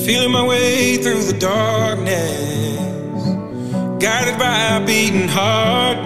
Feeling my way through the darkness, guided by a beating heart.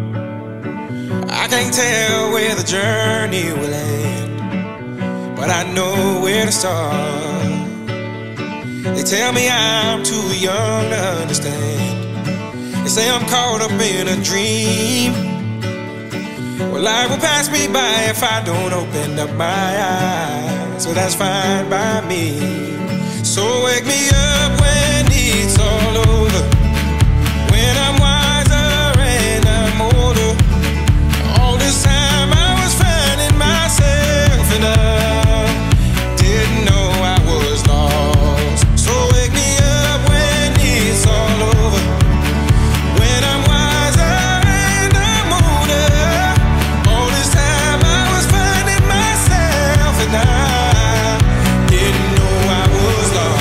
I can't tell where the journey will end, but I know where to start. They tell me I'm too young to understand. They say I'm caught up in a dream. Well, life will pass me by if I don't open up my eyes. So that's fine by me. So wake me up when it's all over, when I'm wiser and I'm older. All this time I was finding myself and I didn't know I was lost. So wake me up when it's all over, when I'm wiser and I'm older. All this time I was finding myself and I didn't know I was lost.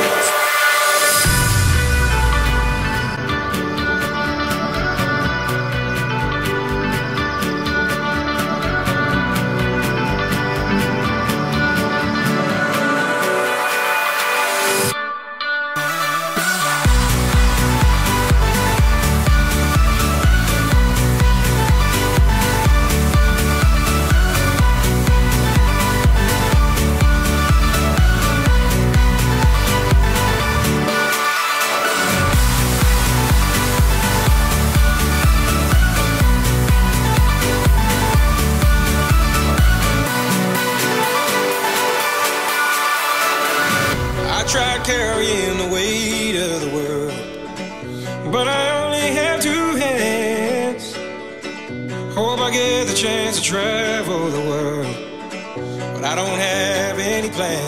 I tried carrying the weight of the world, but I only have two hands. Hope I get the chance to travel the world, but I don't have any plans.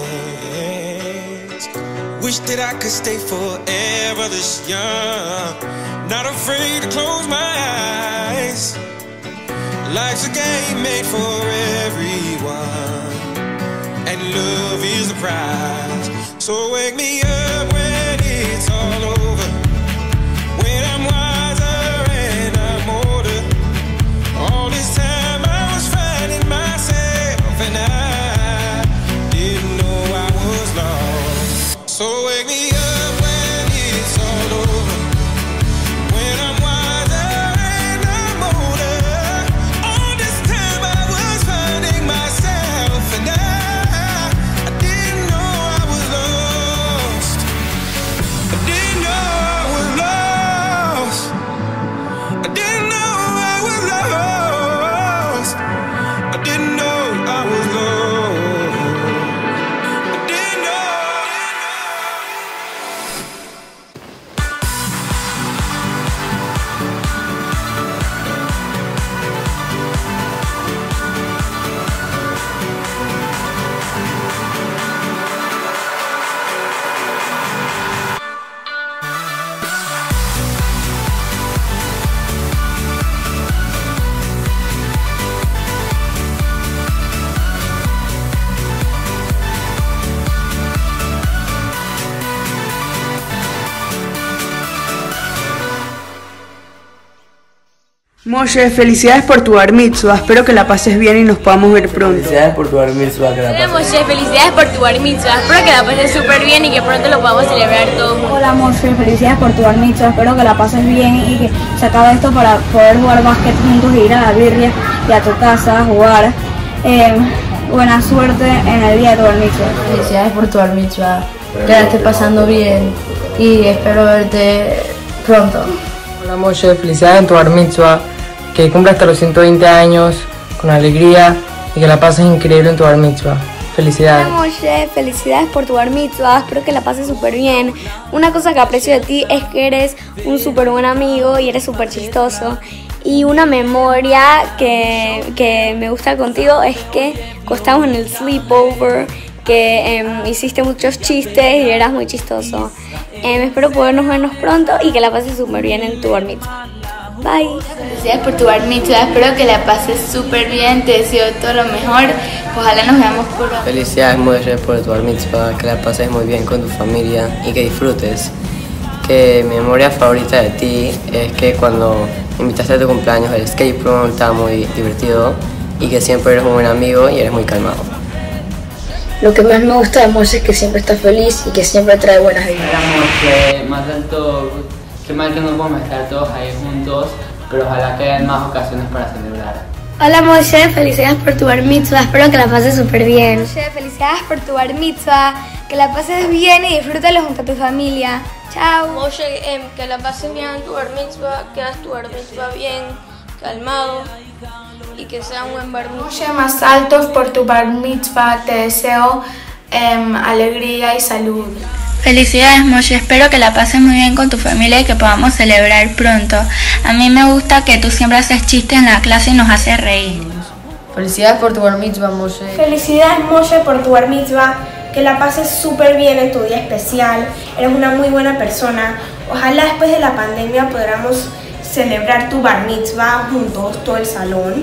Wish that I could stay forever this young, not afraid to close my eyes. Life's a game made for everyone, and love is the prize. So wake me up when it's all over, when I'm wiser and I'm older. All this time I was finding myself and I didn't know I was lost. So wake me up when it's all over, when I'm wiser and I'm older. All this time I was finding myself and I didn't know I was lost. I didn't know I was lost. I didn't know I was lost. I didn't know I was lost. I didn't know. Moshe, felicidades por tu bar mitzvah, espero que la pases bien y nos podamos ver pronto. Felicidades por tu bar mitzvah, que la Hola pases. Moshe, felicidades por tu bar mitzvah, espero que la pases súper bien y que pronto lo podamos celebrar todos juntos. Hola Moshe, felicidades por tu bar mitzvah, espero que la pases bien y que se acabe esto para poder jugar básquet juntos y ir a la birria y a tu casa a jugar. Buena suerte en el día de tu bar mitzvah. Felicidades por tu bar mitzvah, que la estés pasando bien y espero verte pronto. Hola Moshe, felicidades en tu bar mitzvah, que cumpla hasta los 120 años con alegría y que la pases increíble en tu bar mitzvah. Felicidades. Hola Moshe, felicidades por tu bar mitzvah, espero que la pases súper bien. Una cosa que aprecio de ti es que eres un súper buen amigo y eres súper chistoso. Y una memoria que me gusta contigo es que cuando estábamos en el sleepover, que hiciste muchos chistes y eras muy chistoso. Espero podernos vernos pronto y que la pases súper bien en tu bar mitzvah. Bye. Felicidades por tu bar mitzvah, espero que la pases súper bien, te deseo todo lo mejor, ojalá nos veamos pronto. Felicidades Moshe por tu bar mitzvah, que la pases muy bien con tu familia y que disfrutes. Que mi memoria favorita de ti es que cuando invitaste a tu cumpleaños el escape room estaba muy divertido y que siempre eres un buen amigo y eres muy calmado. Lo que más me gusta de Moshe es que siempre está feliz y que siempre trae buenas vibras. Hola Moshe, más alto, qué mal que no podemos estar todos ahí juntos, pero ojalá que haya más ocasiones para celebrar. Hola Moshe, felicidades por tu bar mitzvah, espero que la pases súper bien. Moshe, felicidades por tu bar mitzvah, que la pases bien y disfrútalo junto a tu familia. Chao. Moshe, que la pases bien en tu bar mitzvah, que hagas tu bar mitzvah bien, calmado y que sea un buen bar mitzvah. Moshe, más altos por tu bar mitzvah, te deseo alegría y salud. Felicidades Moshe, espero que la pases muy bien con tu familia y que podamos celebrar pronto. A mí me gusta que tú siempre haces chistes en la clase y nos haces reír. Felicidades por tu bar mitzvah, Moshe. Felicidades Moshe por tu bar mitzvah, que la pases súper bien en tu día especial, eres una muy buena persona. Ojalá después de la pandemia podamos celebrar tu bar mitzvah juntos, todo el salón,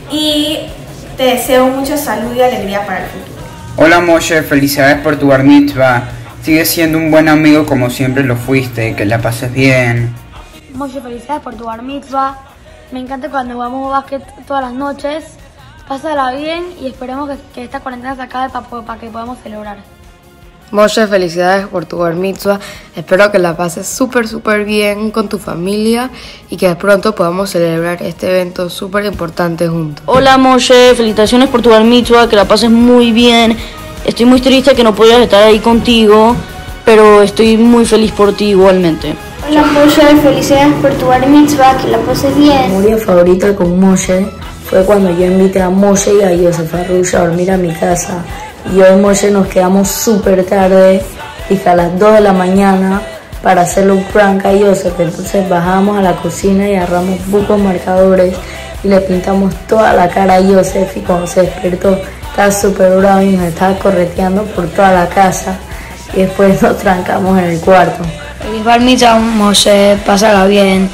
y te deseo mucha salud y alegría para el futuro. Hola Moshe, felicidades por tu bar mitzvah. Sigues siendo un buen amigo como siempre lo fuiste, que la pases bien. Moshe, felicidades por tu bar mitzvah. Me encanta cuando jugamos básquet todas las noches. Pásala bien y esperemos que esta cuarentena se acabe para que podamos celebrar. Moshe, felicidades por tu bar mitzvah. Espero que la pases súper bien con tu familia y que pronto podamos celebrar este evento súper importante juntos. Hola Moshe, felicitaciones por tu bar mitzvah, que la pases muy bien. Estoy muy triste que no podías estar ahí contigo, pero estoy muy feliz por ti igualmente. Hola Moshe, felicidades por tu bar mitzvah, que la pases bien. Mi memoria favorita con Moshe fue cuando yo invité a Moshe y a Yosef Arrush a dormir a mi casa. Y yo y Moshe nos quedamos súper tarde, y a las 2 de la mañana para hacerle un prank a Yosef. Entonces bajamos a la cocina y agarramos bucos marcadores y le pintamos toda la cara a Yosef, y cuando se despertó estaba súper bravo y nos estaba correteando por toda la casa, y después nos trancamos en el cuarto. Feliz bar mitzvah Moshe, pásala bien.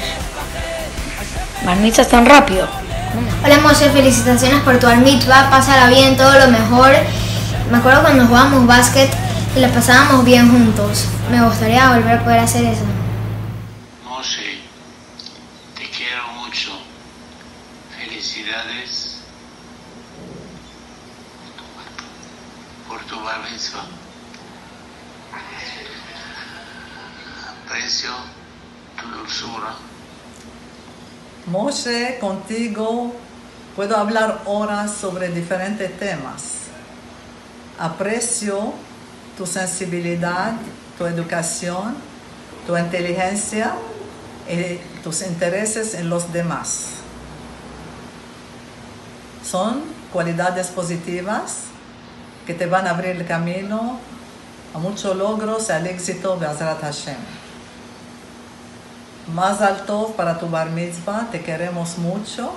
Bar mitzvah tan rápido. Hola Moshe, felicitaciones por tu bar mitzvah, pásala bien, todo lo mejor. Me acuerdo cuando jugábamos básquet y la pasábamos bien juntos. Me gustaría volver a poder hacer eso. Moshe, te quiero mucho. Felicidades por tu bar mitzvah. Aprecio tu dulzura. Moshe, contigo puedo hablar horas sobre diferentes temas. Aprecio tu sensibilidad, tu educación, tu inteligencia y tus intereses en los demás. Son cualidades positivas que te van a abrir el camino a muchos logros y al éxito de Be'ezrat Hashem. Más alto para tu bar mitzvah, te queremos mucho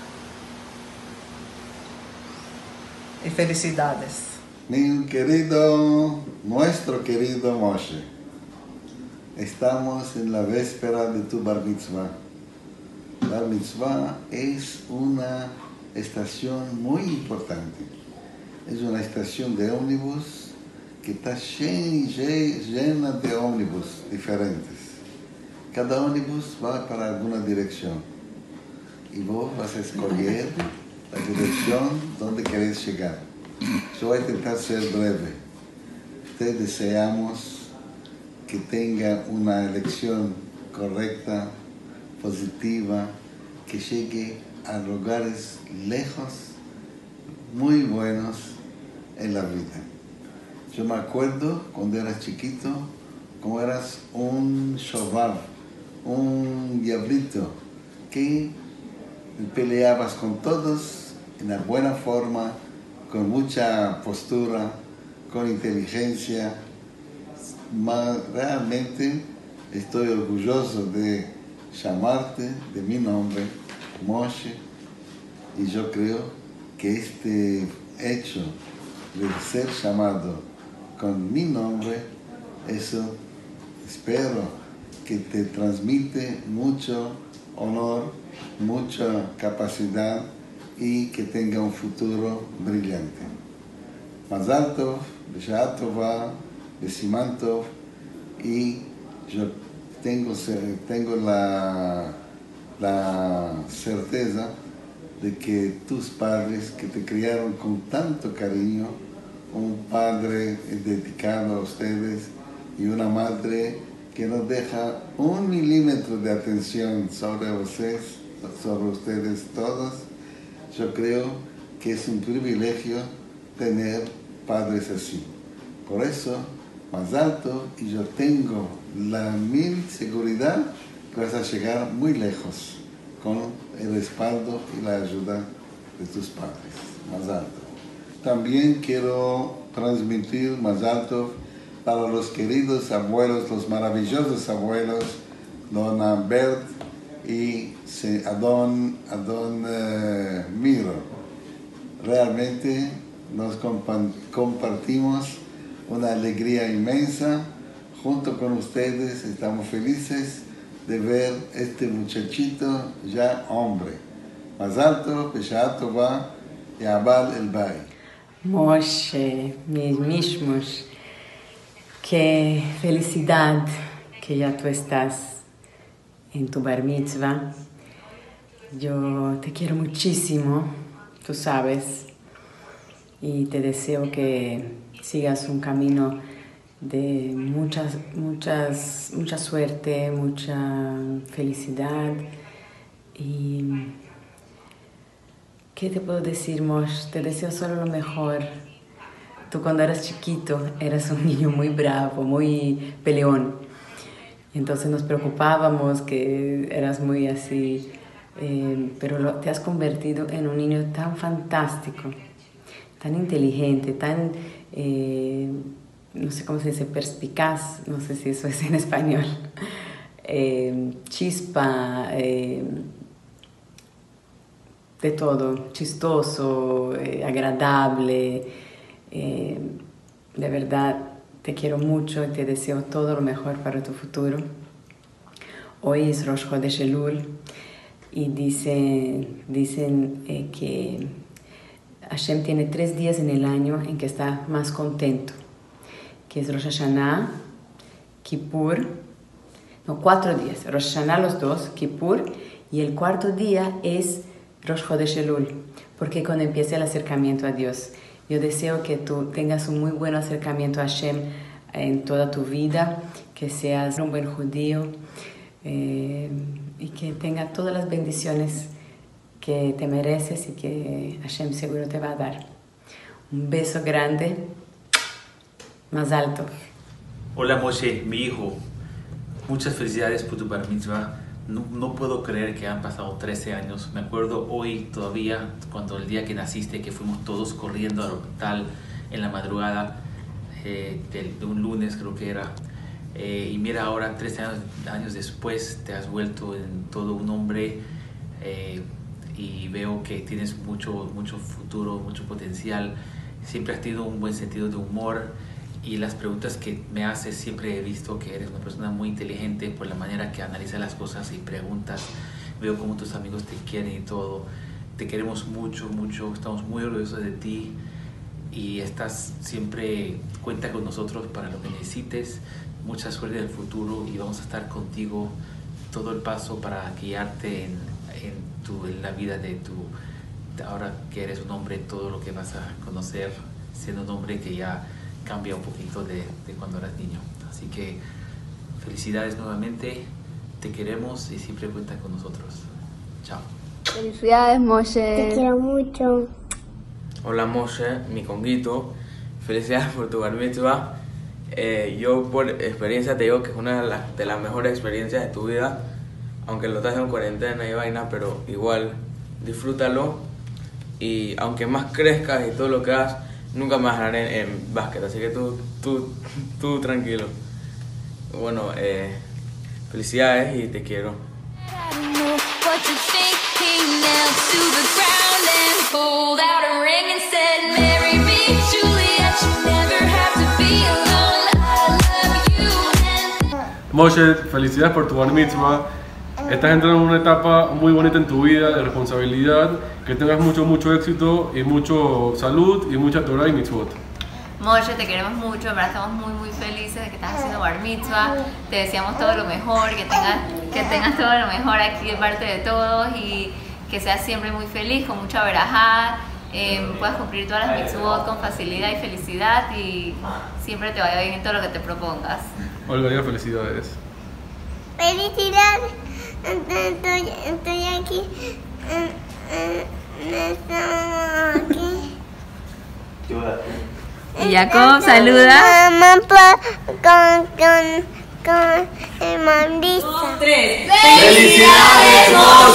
y felicidades. Mi querido, nuestro querido Moshe, estamos en la víspera de tu bar mitzvah. Bar mitzvah es una estación muy importante. Es una estación de ómnibus que está llena de ómnibus diferentes. Cada ómnibus va para alguna dirección y vos vas a escoger la dirección donde querés llegar. Yo voy a intentar ser breve. Te deseamos que tenga una elección correcta, positiva, que llegue a lugares lejos, muy buenos en la vida. Yo me acuerdo cuando eras chiquito, como eras un shobar, un diablito, que peleabas con todos en la buena forma, con mucha postura, con inteligencia. Realmente estoy orgulloso de llamarte de mi nombre, Moshe, y yo creo que este hecho de ser llamado con mi nombre, eso espero que te transmite mucho honor, mucha capacidad y que tenga un futuro brillante. Mazal Tov, B'Sha'ah Tovah, B'Siman Tov, y yo tengo la certeza de que tus padres, que te criaron con tanto cariño, un padre dedicado a ustedes y una madre que nos deja 1 milímetro de atención sobre ustedes todos. Yo creo que es un privilegio tener padres así. Por eso, más alto, y yo tengo la 1000 seguridad que vas a llegar muy lejos con el respaldo y la ayuda de tus padres. Más alto. También quiero transmitir más alto para los queridos abuelos, los maravillosos abuelos, Don Bert y Adon Miro. Realmente nos compartimos una alegría inmensa. Junto con ustedes estamos felices de ver este muchachito ya hombre. Más alto, Peshat Tova y Abal el Bay. Moshe, mis mismos, qué felicidad que ya tú estás en tu bar mitzvah. Yo te quiero muchísimo, tú sabes, y te deseo que sigas un camino de mucha suerte, mucha felicidad. Y ¿qué te puedo decir, Moshe? Te deseo solo lo mejor. Tú cuando eras chiquito eras un niño muy bravo, muy peleón. Entonces nos preocupábamos que eras muy así, pero te has convertido en un niño tan fantástico, tan inteligente, tan, no sé cómo se dice, perspicaz, no sé si eso es en español, chispa, de todo, chistoso, agradable. De verdad te quiero mucho y te deseo todo lo mejor para tu futuro. Hoy es Rosh Chodesh Elul y dicen que Hashem tiene 3 días en el año en que está más contento, que es Rosh Hashanah, Kippur, 4 días, Rosh Hashanah los 2, Kippur, y el 4º día es Rosh Chodesh Elul, porque cuando empieza el acercamiento a Dios. Yo deseo que tú tengas un muy buen acercamiento a Hashem en toda tu vida, que seas un buen judío y que tenga todas las bendiciones que te mereces y que Hashem seguro te va a dar. Un beso grande, más alto. Hola Moshe, mi hijo. Muchas felicidades por tu bar mitzvah. No puedo creer que han pasado 13 años. Me acuerdo hoy todavía, cuando el día que naciste, que fuimos todos corriendo al hospital en la madrugada de un lunes, creo que era. Y mira, ahora 13 años después te has vuelto en todo un hombre y veo que tienes mucho futuro, mucho potencial. Siempre has tenido un buen sentido de humor. Y las preguntas que me haces, siempre he visto que eres una persona muy inteligente por la manera que analizas las cosas y preguntas. Veo cómo tus amigos te quieren y todo. Te queremos mucho, estamos muy orgullosos de ti y estás siempre, cuenta con nosotros para lo que necesites. Mucha suerte en el futuro y vamos a estar contigo todo el paso para guiarte en la vida de ahora que eres un hombre, todo lo que vas a conocer siendo un hombre que ya cambia un poquito de cuando eras niño. Así que felicidades nuevamente, te queremos y siempre cuenta con nosotros. Chao. Felicidades, Moshe. Te quiero mucho. Hola Moshe, mi conguito. Felicidades por tu bar mitzvah. Yo por experiencia te digo que es una de las mejores experiencias de tu vida, aunque lo estás en cuarentena y vaina, pero igual disfrútalo y aunque más crezcas y todo lo que hagas, nunca más haré en básquet, así que tú tranquilo. Bueno, felicidades y te quiero. Moshe, felicidades por tu bar mitzvah. Estás entrando en una etapa muy bonita en tu vida de responsabilidad. Que tengas mucho éxito y mucho salud y mucha Torah y mitzvot. Moshe, te queremos mucho, en verdad estamos muy felices de que estás haciendo bar mitzvah. Te deseamos todo lo mejor, que tengas todo lo mejor aquí de parte de todos y que seas siempre muy feliz, con mucha verajá puedas cumplir todas las mitzvot con facilidad y felicidad y siempre te vaya bien en todo lo que te propongas. Olga, diga felicidades. Felicidades, estoy aquí, Y Jacob, saluda. Mamá, con el mandista. ¡Felicidades,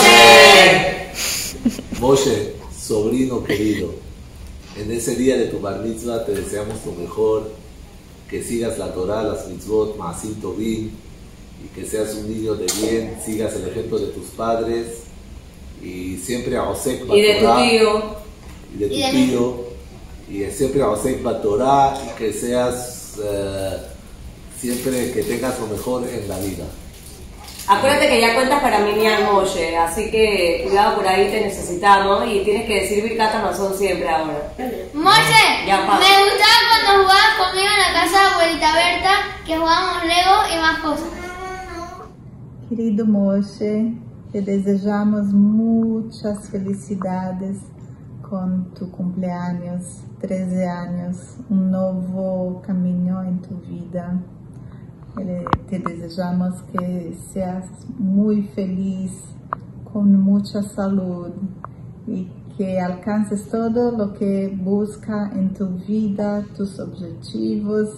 Moshe! Moshe, sobrino querido, en ese día de tu bar mitzvah te deseamos lo mejor, que sigas la Torah, las mitzvot, Maasim Tovim, y que seas un niño de bien, sigas el ejemplo de tus padres, y siempre a Osek Batorah. Y de tu tío. Y de tu tío, y siempre a Osek Batorah, y que seas, siempre que tengas lo mejor en la vida. Acuérdate que ya cuentas para mí, Moshe, así que cuidado, por ahí te necesitamos y tienes que decir Birkat Hamazon siempre ahora. Moshe, ya pasa. Me gustaba cuando jugabas conmigo en la casa de abuelita Berta, que jugábamos Lego y más cosas. Querido Moshe, te desejamos muchas felicidades con tu cumpleaños, 13 años, un nuevo camino en tu vida. Te desejamos que seas muy feliz, con mucha salud y que alcances todo lo que busca en tu vida, tus objetivos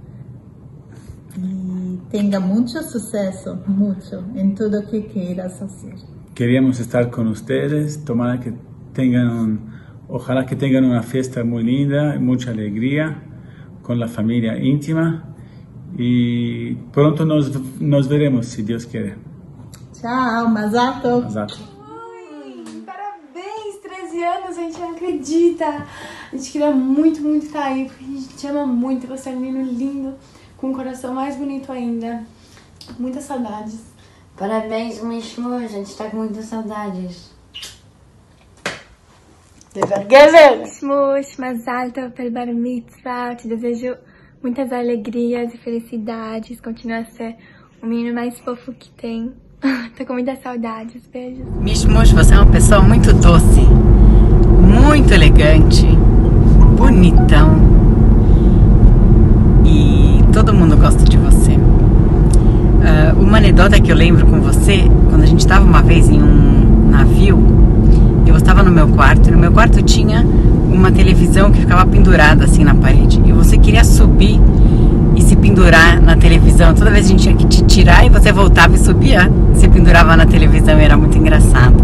y tenga mucho suceso, mucho en todo lo que quieras hacer. Queríamos estar con ustedes, ojalá que tengan una fiesta muy linda, mucha alegría con la familia íntima. Y pronto nos veremos, si Deus quiser. Tchau, Mazal Tov. Parabéns, 13 anos, a gente não acredita. A gente queria muito, muito estar aí, porque a gente te ama muito. Você é um menino lindo, com um coração mais bonito ainda. Muitas saudades. Parabéns, Mishmo, a gente tá com muitas saudades. Shmush, Mazal Tov pelo Bar Mitzvah. Eu te desejo muitas alegrias e felicidades. Continua a ser o menino mais fofo que tem. Tô com muitas saudades. Beijos. Mishmush, você é uma pessoa muito doce, muito elegante, bonitão. E todo mundo gosta de você. Uma anedota que eu lembro com você, quando a gente estava uma vez em um navio, eu estava no meu quarto, e no meu quarto tinha uma televisão que ficava pendurada assim na parede, e você queria subir e se pendurar na televisão. Toda vez a gente tinha que te tirar e você voltava e subia, se pendurava na televisão, e era muito engraçado.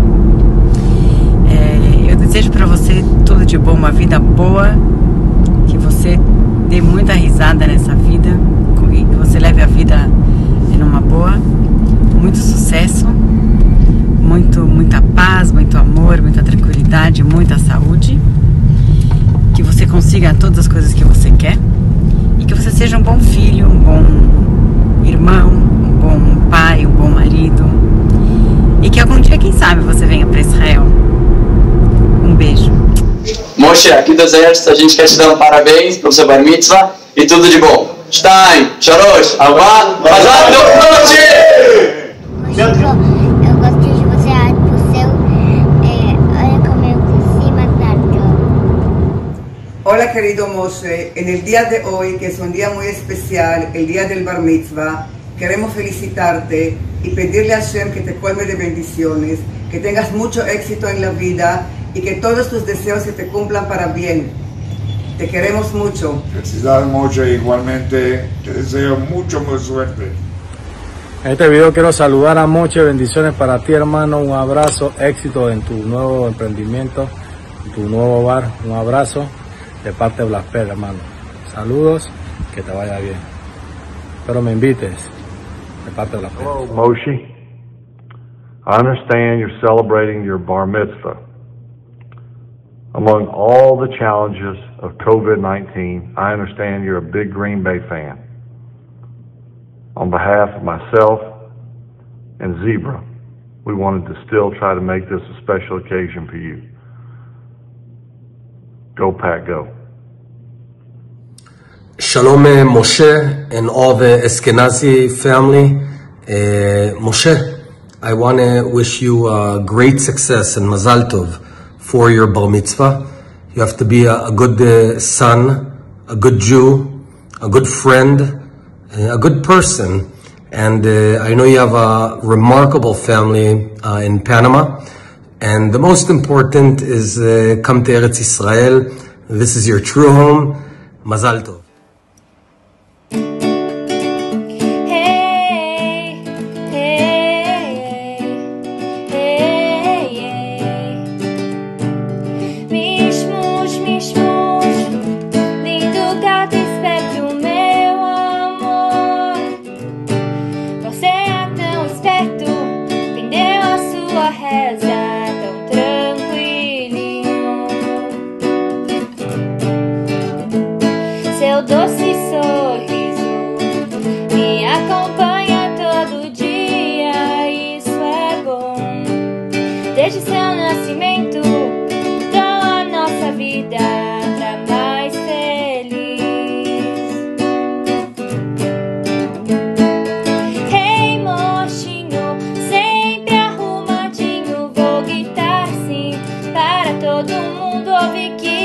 Eu desejo para você tudo de bom, uma vida boa, que você dê muita risada nessa vida e que você leve a vida numa boa, muito sucesso, muita paz, muito amor, muita tranquilidade, muita saúde. Que você consiga todas as coisas que você quer e que você seja um bom filho, um bom irmão, um bom pai, um bom marido e que algum dia, quem sabe, você venha para Israel. Um beijo. Moshe, aqui do Exército, a gente quer te dar um parabéns pelo seu bar mitzvah e tudo de bom. Shtaim, Shalosh, Arba, Mazal Tov, Moshe! Eu gostei de você, olha como eu cresci, Hola querido Moshe, en el día de hoy, que es un día muy especial, el día del Bar Mitzvah, queremos felicitarte y pedirle a Hashem que te colme de bendiciones, que tengas mucho éxito en la vida y que todos tus deseos se te cumplan para bien. Te queremos mucho. Felicidades Moshe, igualmente te deseo mucha suerte. En este video quiero saludar a Moshe, bendiciones para ti hermano, un abrazo, éxito en tu nuevo emprendimiento, en tu nuevo bar, un abrazo de parte de Blasper, hermano. Saludos, que te vaya bien. Espero me invites de parte de Blasper. Hello, Moshe. I understand you're celebrating your bar mitzvah. Among all the challenges of COVID-19, I understand you're a big Green Bay fan. On behalf of myself and Zebra, we wanted to still try to make this a special occasion for you. Go Pack, go. Shalom Moshe and all the Eskenazi family. Moshe, I want to wish you great success and Mazal Tov for your Bar Mitzvah. You have to be a good son, a good Jew, a good friend, a good person. And I know you have a remarkable family in Panama. And the most important is come to Eretz Israel. This is your true home. Mazal tov. Seu doce sorriso me acompanha todo dia, isso é bom. Desde seu nascimento, mudou a nossa vida pra mais feliz. Hey, mocinho, sempre arrumadinho, vou gritar sim para todo mundo ouvir que